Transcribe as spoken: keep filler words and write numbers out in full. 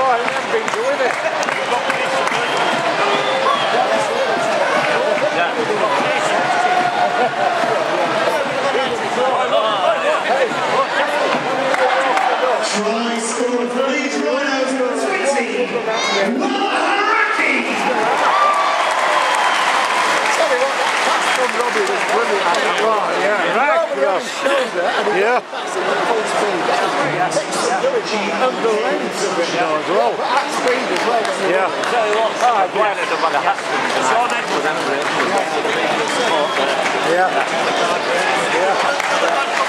fine, and then been doing it. Try score for these rhinos, twenty. Hauraki! Tell you what, that pass from Robbie was brilliant. Right, yeah, right, cross. Yeah. That's at full speed. And the length of it now as well. But at speed as well. Yeah. Tell you what, I'm glad I don't want to have to. Yeah. Yeah.